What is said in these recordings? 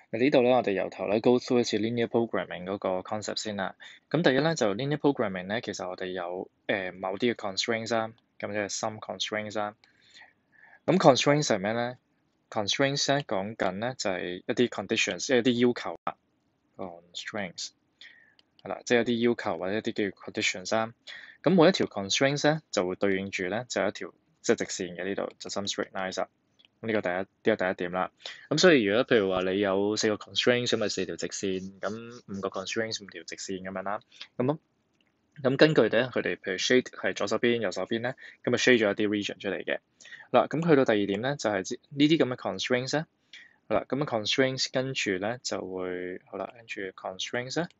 呢度咧，我哋由頭咧 go through 一次 linear programming 嗰個 concept 先啦。咁第一咧就 linear programming 咧，其實我哋有某啲嘅 constraints 啦，咁即係 some constraints 啦。咁 constraints 係咩咧？constraints 咧講緊咧就係一啲 conditions，即係一啲要求啦。constraints 係啦，即係一啲要求或者一啲叫 conditions 啦。咁每一條 constraints 咧就會對應住咧就有一條即係直線嘅呢度就 some straight lines 啦。咁呢個第一點啦。咁所以如果譬如話你有4個 constraints，咁咪4條直線，咁5個 constraints 5條直線咁樣啦。咁根據咧佢哋譬如 shade 係左手邊右手邊咧，咁咪 shade 咗一啲 region 出嚟嘅。嗱，咁去到第二點咧，就係呢啲咁嘅 constraints 咧。好啦，咁 constraints 跟住咧就會好啦，跟住 constraints 咧。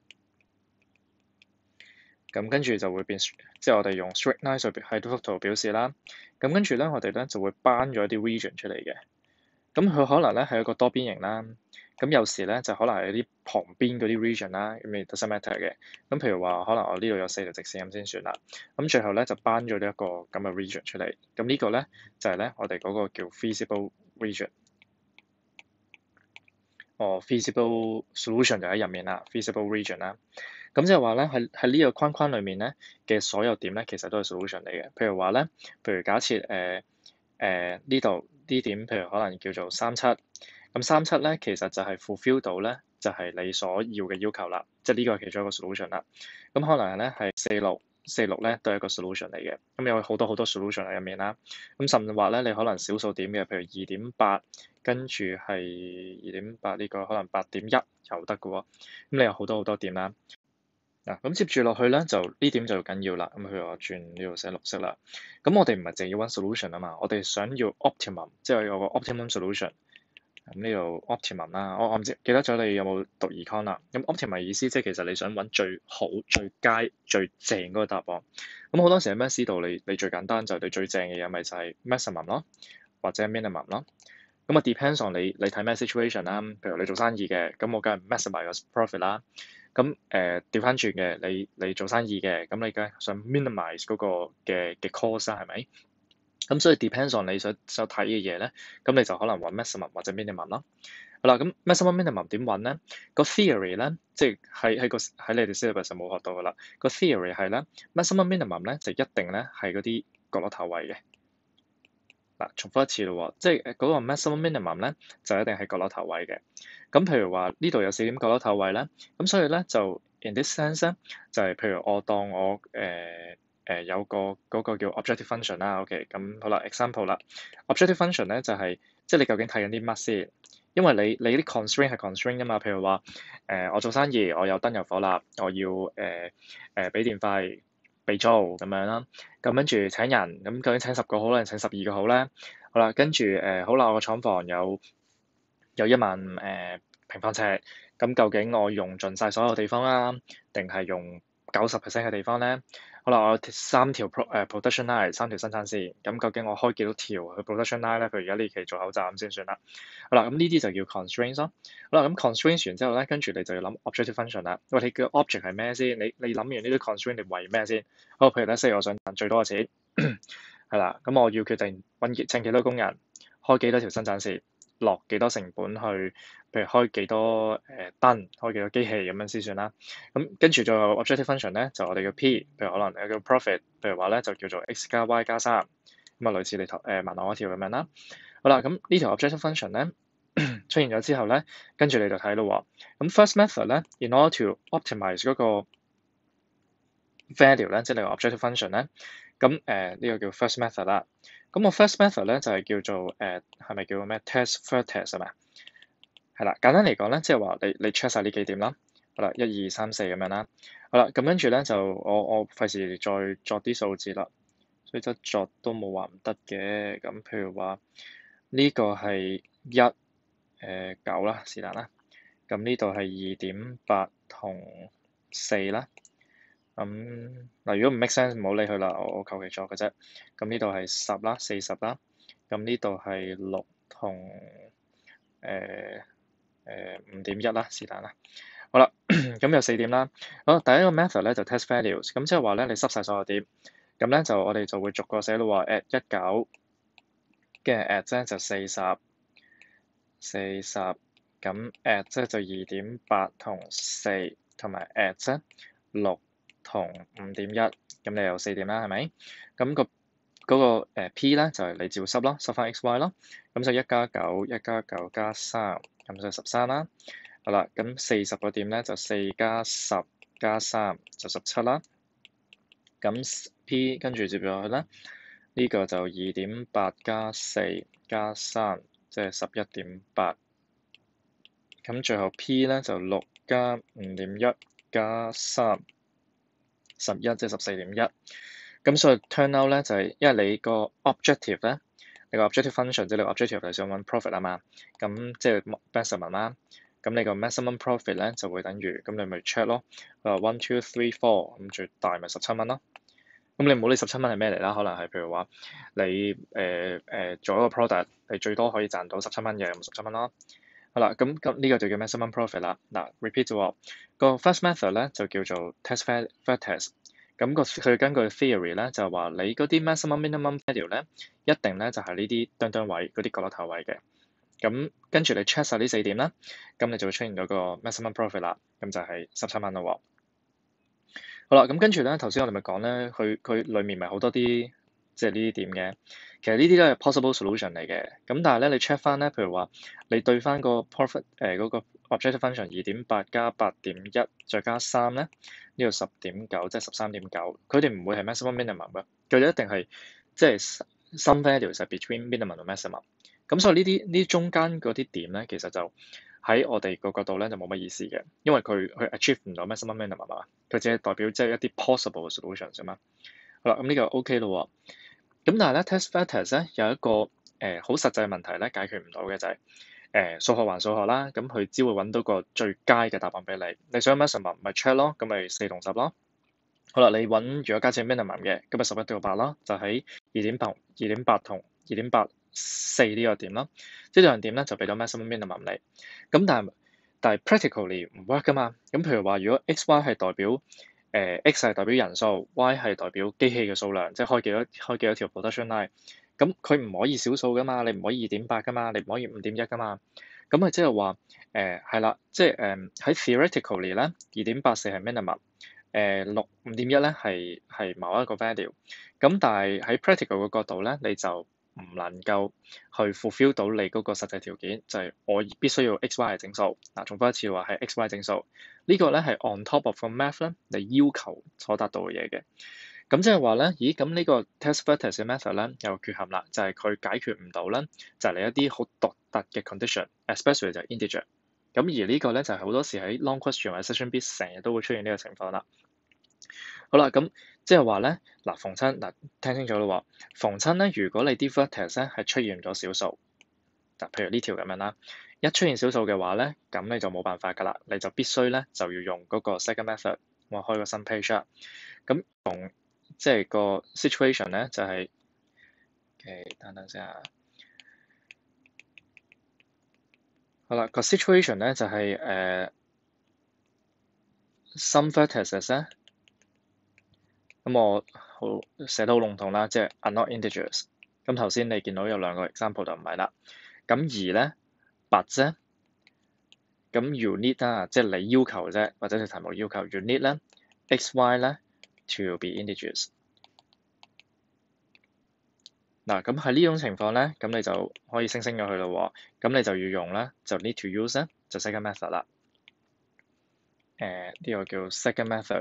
咁跟住就會變，即係我哋用 straight line 喺幅圖表示啦。咁跟住咧，我哋咧就會搬咗啲 region 出嚟嘅。咁佢可能咧係一個多邊形啦。咁有時咧就可能係啲旁邊嗰啲 region 啦，咁亦 doesn't matter 嘅。咁譬如話，可能我呢度有4條直線咁先算啦。咁最後咧就搬咗呢一個咁嘅 region 出嚟。咁呢個咧就係咧我哋嗰個叫 feasible region。feasible solution 就喺入面啦，feasible region 啦。咁即係話咧，喺呢個框框裡面咧嘅所有點咧，其實都係 solution 嚟嘅。譬如話咧，譬如假設呢度啲點，譬如可能叫做37，咁37咧其實就係 fulfill 到咧，就係你所要嘅要求啦，即係呢個係其中一個 solution 啦。咁可能咧係46咧都係一個 solution 嚟嘅。咁有好多好多 solution 喺入面啦。咁甚至話咧，你可能少數點嘅，譬如2.8，跟住係2.8呢個可能8.1又得嘅喎。咁你有好多好多點啦。嗱，咁接住落去咧，就呢點就緊要啦。咁譬如我轉呢度寫綠色啦。咁我哋唔係淨要揾 solution 啊嘛，我哋想要 optimum，即係有個 optimum solution。咁呢度 optimum 啦，我唔知記得咗你有冇讀 econ 啦。咁 optimum 意思即係其實你想揾最好、最佳、最正嗰個答案。咁好多時喺 maths 度，你最簡單就係你最正嘅嘢，咪就係 maximum 咯，或者 minimum 咯。咁啊 depends on 你睇咩 situation 啦。譬如你做生意嘅，咁我梗係 maximize 個 profit 啦。咁調翻轉嘅，你做生意嘅，咁你梗係想 minimize 嗰個嘅 cost 啦，係咪？咁所以 depends on 你想睇嘅嘢咧，咁你就可能揾 maximum 或者 minimum 咯。好啦，咁 maximum minimum 點揾咧？個 theory 咧，即係喺你哋 syllabus 就冇學到噶啦。個 theory 係咧 maximum minimum 咧就一定咧係嗰啲角落頭位嘅。嗱，重複一次咯喎，即係嗰個 maximum minimum 咧，就一定係角落頭位嘅。咁譬如話呢度有4點角落頭位咧，咁所以咧就 in this sense 咧，就係譬如我當我有個嗰個叫 objective function 啦，OK，咁好啦，example 啦，objective function 咧就係即係你究竟睇緊啲乜先？因為你啲 constraint 係 constraint 㗎嘛，譬如話我做生意，我有燈有火蠟，我要俾電費。被租咁樣啦，咁跟住請人，咁究竟請10個好咧，定請12個好咧？好啦，跟住好啦，我個廠房有1萬平方尺，咁究竟我用盡晒所有地方啦，定係用90% 嘅地方咧？好啦，我有3條production line，3條生產線，咁究竟我開幾多條去 production line 咧？譬如而家呢期做口罩咁先算啦。好啦，咁呢啲就叫 constraints 咯。好啦，咁 constraints 完之後咧，跟住你就要諗 objective function 啦。喂，你嘅 object 係咩先？你諗完呢啲 constraint 你為咩先？好，譬如咧，我想賺最多嘅錢，係啦，咁我要決定請幾多工人，開幾多條生產線，落幾多成本去，譬如開幾多燈，開幾多機器咁樣先算啦。咁跟住最後 objective function 咧，就我哋嘅 P，譬如可能有個 profit，譬如話咧就叫做 x 加 y 加3，咁啊類似你問我嗰條咁樣啦。好啦，咁呢條 objective function 咧出現咗之後咧，跟住你就睇咯喎。咁 first method 咧 ，in order to optimize 嗰個 value 咧，即係你個 objective function 咧，咁呢個叫 first method 啦。咁我 first method 咧就係叫做係咪叫咩 test vertex 係咪？係啦，簡單嚟講咧，即係話你 check 晒呢幾點啦。好啦，1、2、3、4咁樣啦。好啦，咁跟住咧就我費事再作啲數字啦，所以則作都冇話唔得嘅。咁譬如話呢個係1、9啦，是但啦。咁呢度係2.8同4啦。咁嗱，如果唔 make sense，唔好理佢啦，我求其作嘅啫。咁呢度係10啦，40啦。咁呢度係6同5.1啦，是但啦。好啦，咁有4點啦。好，第一個 method 咧就 test values，咁即係話咧你濕晒所有點，咁咧就我哋就會逐個寫咯喎 at 19，跟住 at 咧就40 咁 at 即就2.8同4，同埋 at 啫6同5.1，咁你有4點啦，係咪？咁嗰個 p 咧就係你照濕咯，濕翻 xy 咯，咁就1+9加3，咁就13啦。好啦，咁40個點咧就4加10加3就17啦。咁 p 跟住接落去咧，呢個就2.8加4加3，即係11.8。咁最後 p 咧就6加5.1加3，11即係14.1。咁所以 turn out 咧就係因為你個 objective 咧，你個 objective function 即係你個 objective 係想揾 profit 啊嘛，咁即係 maximum 啦。咁你個 maximum profit 咧就會等於，咁你咪 check 咯。1 2 3 4，咁最大咪17蚊咯。咁你唔好理17蚊係咩嚟啦，可能係譬如話你做一個 product，你最多可以賺到17蚊嘅，咁17蚊咯。好啦，咁呢個就叫 maximum profit 啦。嗱，repeat 咗個 first method 咧就叫做 test vertex。咁佢根據 theory 咧就話你嗰啲 maximum minimum value 咧一定咧就係呢啲墩墩位嗰啲角落頭位嘅。咁跟住你 check 晒呢4點啦，咁你就會出現到個 maximum profit 啦，咁就係17蚊咯喎。好啦，咁跟住咧頭先我哋咪講咧，佢裡面咪好多啲即係呢啲點嘅，其實呢啲都係 possible solution 嚟嘅。咁但係咧你 check 翻咧，譬如話你對翻個 profit 嗰個 objective function 2.8加8.1再加3咧，呢度10.9即係13.9，佢哋唔會係 maximum minimum 嘅，佢哋一定係即係 some values 係 between minimum 同 maximum。咁所以呢啲中間嗰啲點咧，其實就喺我哋個角度咧就冇乜意思嘅，因為佢 achieve 唔到 maximum minimum 啊嘛，佢只係代表即係一啲 possible 嘅 solution 啫嘛。好啦，咁呢個 OK 咯喎。咁但係咧 test vertex 咧有一個好實際嘅問題咧解決唔到嘅就係數學還數學啦，咁佢只會揾到個最佳嘅答案俾你。你想 maximum 咪 check 咯，咁咪4同10咯。好啦，你揾如果加設 minimum 嘅，咁咪11到8啦，就喺2.8同2.84呢個點啦。呢兩點咧就俾到 maximum minimum 你。咁但係 practically 唔 work 噶嘛。咁譬如話，如果 x y 係代表x 係代表人數，y 係代表機器嘅數量，即係開幾多條 production line，咁佢唔可以小數噶嘛，你唔可以2.8噶嘛，你唔可以5.1噶嘛。咁咪即係話係啦，即係喺 theoretically 咧2.84係 minimum。5.1咧係某一個 value，咁但係喺 practical 嘅角度咧，你就唔能夠去 fulfill 到你嗰個實際條件，就係我必須要 x y 係整數。嗱，重複一次話係 x y 整數，呢個咧係 on top of 個 math 咧，你要求所達到嘅嘢嘅。咁即係話咧，咦？咁呢個 test vertex 嘅 method 咧有缺陷啦，就係佢解決唔到咧，就係你一啲好獨特嘅 condition，especially 就係 integer。咁而呢個咧就係好多時喺 long question 或者 section B 成日都會出現呢個情況啦。好啦，咁即係話咧，逢親聽清楚啦喎，逢親咧，如果你啲 vertex 咧係出現咗小數，譬如呢條咁樣啦，一出現小數嘅話咧，咁你就冇辦法㗎啦，你就必須咧就要用嗰個 second method。我開個新 page 啦，咁即係個 situation 咧就係等先啊。好啦，個 situation 咧就係some vertices 咧。咁我寫得好籠統啦，即係 are not integers。咁頭先你見到有兩個 example 就唔係啦。咁而咧 but 啫，咁 you need 啦，即係你要求啫，或者係題目要求 you need 咧 x y 咧 to be integers。嗱，咁喺呢種情況咧，咁你就可以升咗佢咯喎。咁你就要用咧，就 need to use 咧，就 second method 啦。呢個叫 second method。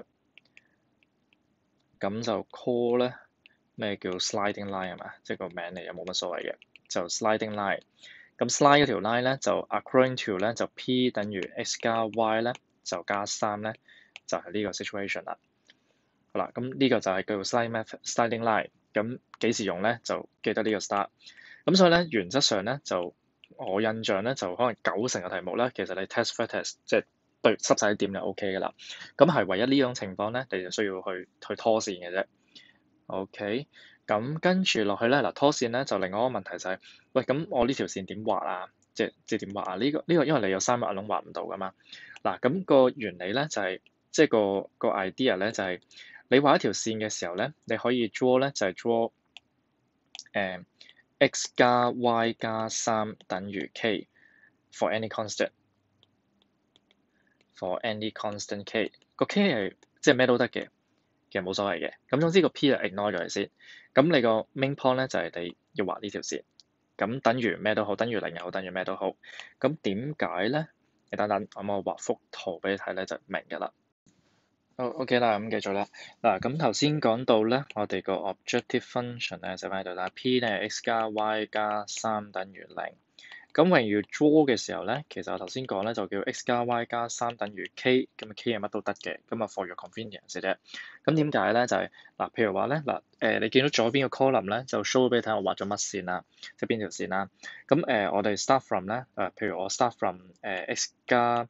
咁就 call 咧，咩叫 sliding line 係嘛？即係個名嚟，又冇乜所謂嘅，就 sliding line。咁 slide 嗰條 line 咧，就 according to 咧，就 p 等於 x 加 y 咧，就加3咧，就係呢個 situation 啦。好啦，咁呢個就係叫做 sliding line。咁幾時用咧？就記得呢個 start。咁所以咧，原則上咧，就我印象咧，就可能90%嘅題目咧，其實你 test vertex 即係對濕晒啲點就 OK 㗎啦。咁係唯一呢種情況咧，你就需要去拖線嘅啫。OK，咁跟住落去咧，拖線咧就另外一個問題就係，喂，咁我呢條線點畫啊？即係點畫啊？呢個因為你有3個窿畫唔到㗎嘛。嗱，咁個原理咧就係，即係個 idea 咧就係，你畫一條線嘅時候咧，你可以 draw 咧就係 draw x 加 y 加3等於 k for any constant。 for any constant k， 個 k 係即係咩都得嘅，其實冇所謂嘅。咁總之個 p 就 ignore 咗佢先。咁你個 main point 咧就係你要畫呢條線。咁等於咩都好，等於零又好，等於咩都好。咁點解咧？你等等，我畫幅圖俾你睇咧，就明㗎啦。好 OK 啦，咁繼續啦。嗱，咁頭先講到咧，我哋個 objective function 咧就喺度啦。P 咧係 x 加 y 加3等於0。咁when要 draw 嘅時候咧，其實我頭先講咧就叫 x 加 y 加3等於 k，咁 k 係乜都得嘅，咁啊 for your convenience 啫。咁點解咧？就係嗱，譬如話咧你見到左邊個 column 咧就 show 俾你睇我畫咗乜線啦，即係邊條線啦。咁我哋 start from 咧譬如我 start from x 加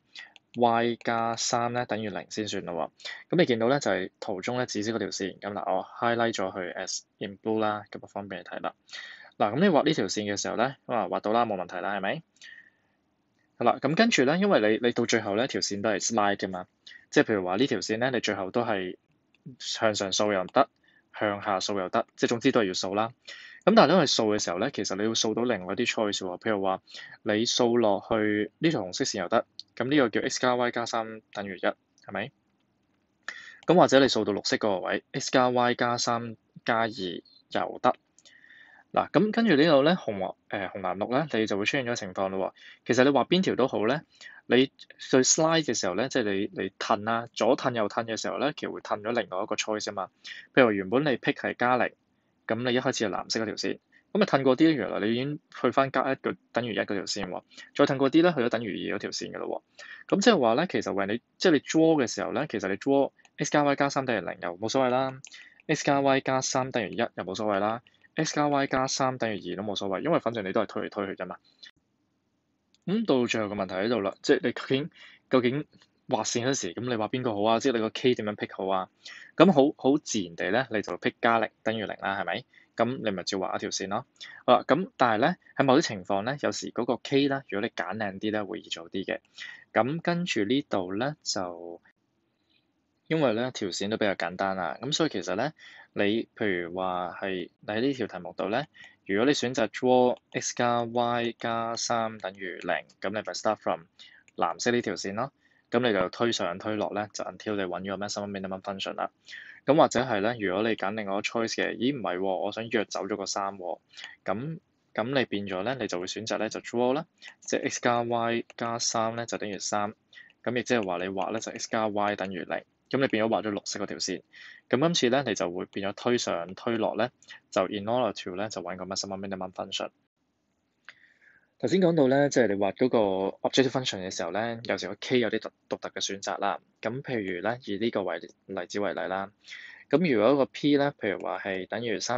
y 加3咧等於0先算咯喎。咁你見到咧就係圖中咧紫色嗰條線，咁嗱我 highlight 咗佢 as in blue 啦，咁啊方便你睇啦。嗱，咁你畫呢條線嘅時候咧，畫到啦，冇問題啦，係咪？好啦，咁跟住咧，因為你到最後咧條線都係 slide 嘅嘛，即係譬如話呢條線咧，你最後都係向上掃又得，向下掃又得，即係總之都係要掃啦。咁但係當你掃嘅時候咧，其實你要掃到另外一啲 choice 喎，譬如話你掃落去呢條紅色線又得，咁呢個叫 x 加 y 加3等於1，係咪？咁或者你掃到綠色嗰個位 x 加 y 加3加2又得。嗱，咁跟住呢度咧，紅藍綠咧，你就會出現咗情況咯喎。其實你畫邊條都好咧，你去 slide 嘅時候咧，即係你褪啦，左褪右褪嘅時候咧，其實會褪咗另外一個 choice 啊嘛。譬如話原本你 pick 係加0，咁你一開始係藍色嗰條線，咁啊褪過啲咧，原來你已經去翻加1個等於1嗰條線喎，再褪過啲咧，去咗等於2嗰條線嘅咯喎。咁即係話咧，其實為你即係你 draw 嘅時候咧，其實你 draw x 加 y 加3等於0又冇所謂啦，x 加 y 加3等於1又冇所謂啦。x 加 y 加3等於2都冇所謂，因為反正你都係推嚟推去啫嘛。咁到最後個問題喺度啦，即係你究竟畫線嗰時，咁你畫邊個好啊？即係你個 k 點樣 pick 好啊？咁好自然地咧，你就 pick 加0等於0啦，係咪？咁你咪照畫一條線咯。好啦，咁但係咧喺某啲情況咧，有時嗰個 k 咧，如果你揀靚啲咧，會易做啲嘅。咁跟住呢度咧就。因為咧條線都比較簡單啦，咁所以其實咧你譬如話係你喺呢條題目度咧，如果你選擇 draw x 加 y 加3等於0，咁你咪 start from 藍色呢條線咯，咁你就推上推落咧，就 until 你揾咗 maximum minimum function 啦。咁或者係咧，如果你揀另外一個 choice 嘅，咦唔係喎，我想約走咗個3喎，咁你變咗咧，你就會選擇咧就 draw 啦，即係 x 加 y 加3咧就等於3，咁亦即係話你畫咧就 x 加 y 等於0。咁你變咗畫咗綠色嗰條線，咁今次咧你就會變咗推上推落咧，就 in order to 咧就揾個 maximum minimum function。頭先講到咧，即係你畫嗰個 objective function 嘅時候咧，有時個 k 有啲獨特嘅選擇啦。咁譬如咧，以呢個例子為例啦，咁如果個 p 咧，譬如話係等於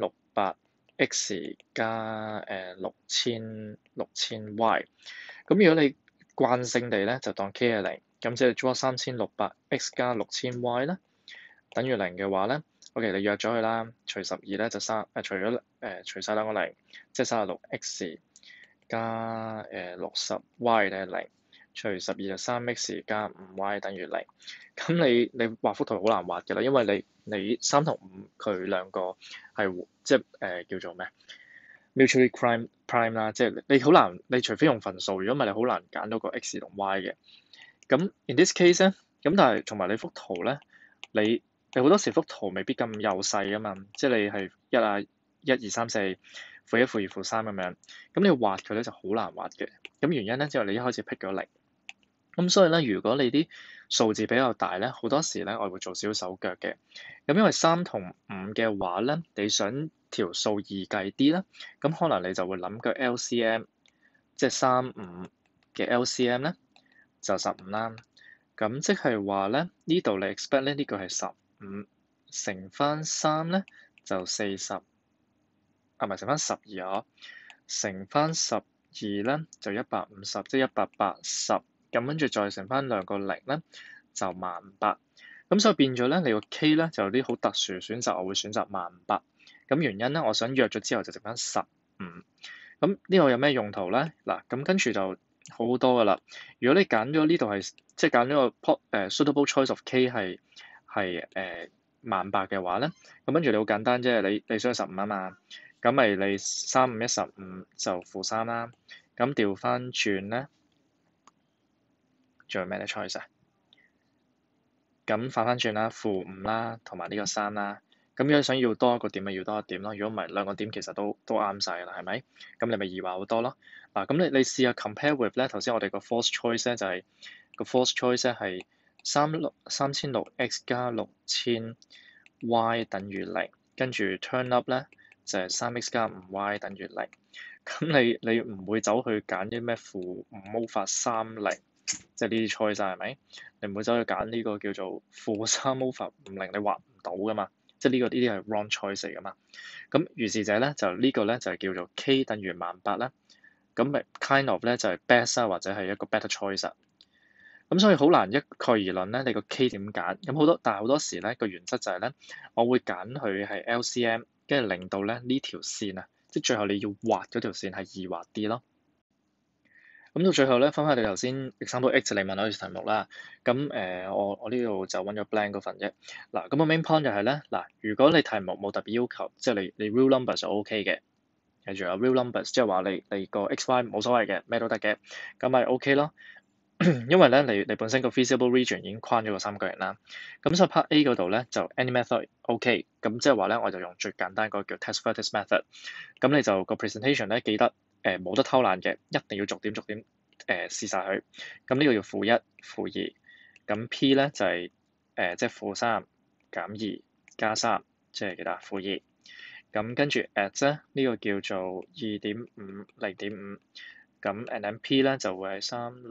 3600x 加6000 y，咁如果你慣性地咧就當 k 係0。咁即係 draw 3600x 加6000 y 咧，等於0嘅話咧，OK 你約咗佢啦，除12咧就除晒兩個0，即係 36x 加60 y 等於0，除12就3x 加5y 等於0。咁你畫幅圖好難畫嘅啦，因為你3同5佢兩個係即係叫做咩？mutually prime 啦，即係你好難，你除非用分數，如果唔係你好難揀到個 x 同 y 嘅。咁 in this case 咧，咁但係同埋你幅圖咧，你好多時幅圖未必咁幼細啊嘛，即係你係1、2、3、4，負1、負2、負3咁樣，咁你畫佢咧就好難畫嘅。咁原因咧，就係你一開始 pick 咗0，咁所以咧，如果你啲數字比較大咧，好多時咧我會做少手腳嘅。咁因為3同5嘅話咧，你想條數易計啲咧，咁可能你就會諗個 LCM，即係3、5嘅 LCM 咧。就15啦，咁即係話咧，呢度你 expect 咧呢個係15乘翻3咧就40，唔係乘翻12啊，乘翻12咧就150，即係180，咁跟住再乘翻兩個0咧就15800，咁所以變咗咧你個 K 咧就有啲好特殊選擇，我會選擇15800，咁原因咧我想約咗之後就剩翻15，咁呢個有咩用途咧？嗱，咁跟住就好多噶啦！如果你揀咗呢度係，即係揀咗個suitable choice of k 係10000嘅話咧，咁跟住你好簡單啫，你想15啊嘛，咁咪你3、5、1、15就負3啦，咁調翻轉咧，仲有咩 choice 啊？ 咁反翻轉啦，-5啦，同埋呢個3啦。咁如果想要多一個點咪要多一點咯，如果唔係兩個點其實都啱晒㗎啦，係咪？咁你咪易話好多咯。嗱，咁你試下 compare with 咧，頭先我哋個 false choice 咧就係、個 false choice 咧係3600x 加6000 y 等於0，跟住 turn up 咧就係、3x 加5y 等於0。咁你唔會走去揀啲咩-5 over 30，即係呢啲 choice 係咪？你唔會走去揀呢個叫做-3 over 50，你畫唔到噶嘛？即係呢啲係 wrong choice 嚟噶嘛？咁如是者咧就呢個咧就係叫做 k 等於18啦。咁咪 kind of 咧就係 best 啊，或者係一個 better choice 啊。咁所以好難一概而論咧，你個 k 點揀？但係好多時咧個原則就係咧，我會揀佢係 LCM，跟住令到咧呢條線啊，即係最後你要畫嗰條線係易畫啲咯。咁到最後咧，翻返你頭先 example X 你問我條題目啦。咁我呢度就揾咗 blank 嗰份啫。嗱，咁個 main point 就係咧，嗱，如果你題目冇特別要求，即係你 real numbers 就 OK 嘅。記住啊，real numbers 即係話你個 XY 冇所謂嘅，咩都得嘅，咁咪 OK 咯。因為咧你本身個 feasible region 已經框咗個三角形啦。咁所以 part A 嗰度咧就 any method OK。咁即係話咧我就用最簡單嗰個叫 test vertex method。咁你就個 presentation 咧記得冇得偷懶嘅，一定要逐點試晒佢。咁呢個要-1、-2。咁 P 咧就係即係-3減2加3，即係幾多？-2。咁跟住 at 咧呢個叫做2.5、0.5。咁 and then P 咧就會係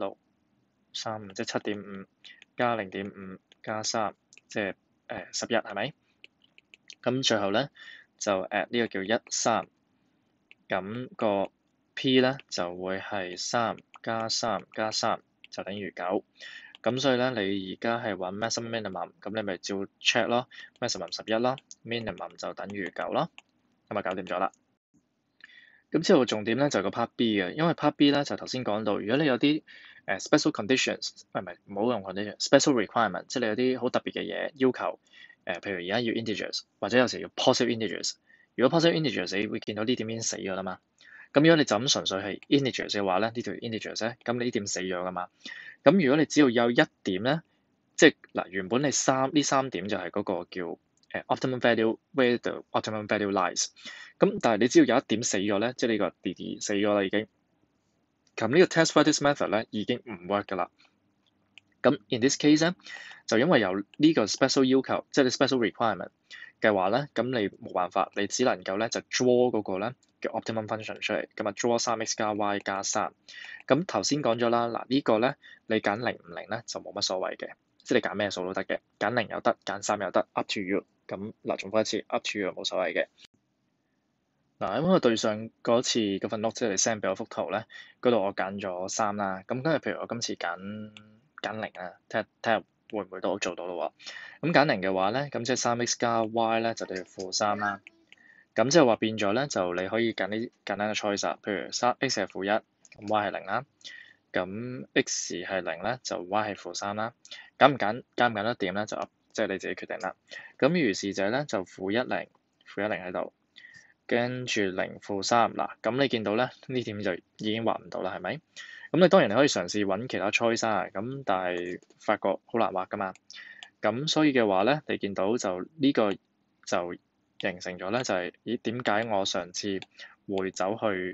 36、35，即係7.5加0.5加3，即係11，係咪？咁最後咧就 at 呢個叫13。咁個 P 咧就會係3加3加3，就等於9。咁所以咧，你而家係揾 maximum minimum，咁你咪照 check 咯。maximum 11咯，minimum 就等於9咯，咁咪搞掂咗啦。咁之後重點咧就係個 part B 嘅，因為 part B 咧就頭先講到，如果你有啲special conditions，唔好用 condition，special requirement，即係你有啲好特別嘅嘢要求，譬如而家要 integers，或者有時要 positive integers。如果 positive integers 你會見到呢點已經死咗啦嘛。咁如果你就咁純粹係 integers 嘅話咧，呢條 integers 咧，咁你呢點死咗噶嘛。咁如果你只要有一點咧，即係嗱原本你呢三點就係嗰個叫optimum value where the optimum value lies。咁但係你只要有一點死咗咧，即係呢個 D 死咗啦已經。咁呢個 test vertex method 咧已經唔 work 㗎啦。咁 in this case 咧，就因為有呢個 special 要求，即係你 special requirement 嘅話咧，咁你冇辦法，你只能夠咧就 draw 嗰個咧叫 optimum function 出嚟，咁啊 draw 3x 加 y 加3。咁頭先講咗啦，嗱呢個咧你揀0唔0咧就冇乜所謂嘅，即係你揀咩數都得嘅，揀0又得，揀3又得，up to you。咁嗱重複一次，up to you 冇所謂嘅。嗱，因為我對上嗰次嗰份 note 即係你 send 俾我幅圖咧，嗰度我揀咗3啦。咁跟住譬如我今次揀0啊，睇下會唔會都做到咯喎。咁揀0嘅話咧，咁即係3x 加 y 咧就等於-3啦。咁即係話變咗咧，就你可以揀啲簡單嘅 choice 啊，譬如3x 係-1，咁 y 係0啦。咁 x 係0咧，就 y 係-3啦。揀唔揀得掂咧，就即係你自己決定啦。咁如是者咧就-1 0喺度。跟住0-3，嗱，咁你見到咧呢點就已經畫唔到啦，係咪？咁你當然你可以嘗試揾其他 choice 啊，咁但係發覺好難畫噶嘛。咁所以嘅話咧，你見到就呢個就形成咗咧，就係咦點解我上次會走去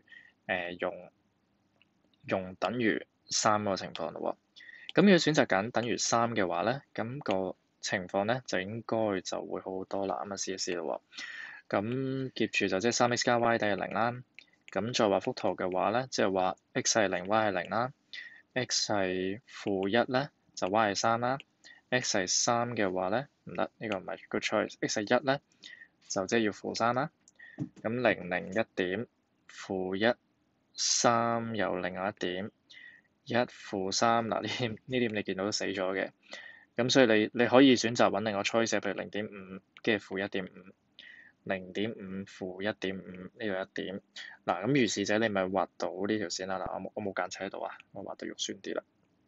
用等於3個情況咯喎？咁如果選擇揀等於3嘅話咧，咁個情況咧就應該就會好好多啦。咁啊試一試咯喎。咁接住就即係3x 加 y 等於0啦。咁再畫幅圖嘅話咧，即係話 x 係0 y 係0啦。x 係-1咧，就 y 係3啦。x 係3嘅話咧，唔得，呢個唔係 good choice。x 係1咧，就即係要-3啦。咁0 0一點-1 3有另外一點1-3，嗱呢點你見到都死咗嘅。咁所以你可以選擇揾另外個 choice，譬如0.5跟住-1.5。0.5 -1.5呢個一點，嗱咁如是者你咪畫到呢條線啦。嗱我冇間尺喺度啊，我畫到肉酸啲啦，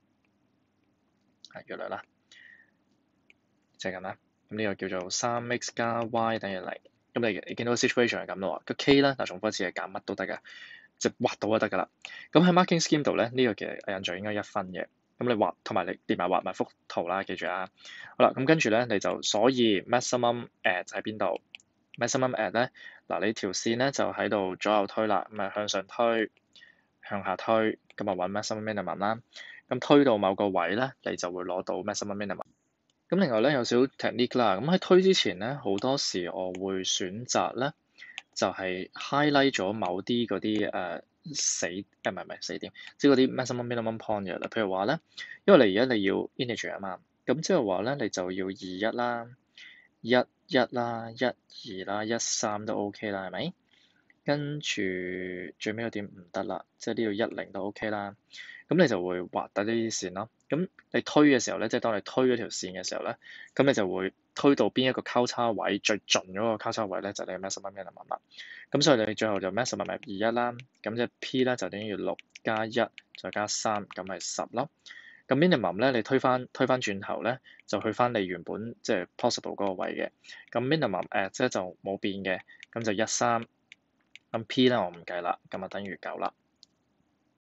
係約略啦，就係咁啦。咁呢個叫做3x 加 y 等於0。咁你見到 situation 係咁咯喎，個 k 咧嗱重複一次係揀乜都得㗎，即係畫到就得㗎啦。咁喺 marking scheme 度咧，呢個其實印象應該1分嘅。 咁你畫同埋你連埋畫埋幅圖啦，記住啊。好啦，咁跟住咧你就所以 maximum add 喺邊度？maximum add 咧，嗱你條線咧就喺度左右推啦，咁啊向上推，向下推，咁啊揾 maximum minimum 啦。咁推到某個位咧，你就會攞到 maximum minimum。咁另外咧有少少 technique 啦，咁喺推之前咧，好多時我會選擇咧，就係 highlight 咗某啲嗰啲唔係死點，即係嗰啲 maximum minimum point 嘅啦。譬如話咧，因為你而家你要 integer 啊嘛，咁即係話咧你就要21啦、11啦、12啦、13都 OK 啦，係咪？跟住最尾嗰點唔得啦，即係呢度10都 OK 啦。咁你就會畫低呢啲線咯。咁你推嘅時候咧，即係當你推嗰條線嘅時候咧，咁你就會推到邊一個交叉位最盡嗰個交叉位咧，就係你嘅 maximum minimum 啦。咁所以你最後就 maximum 係21啦。咁即係 P 咧就等於6加1再加3，咁係10咯。咁 minimum 咧，你推翻轉頭咧，就去翻你原本即係 possible 嗰個位嘅。咁 minimum 即係就冇變嘅，咁就13。咁 P 咧我唔計啦，咁啊等於9啦。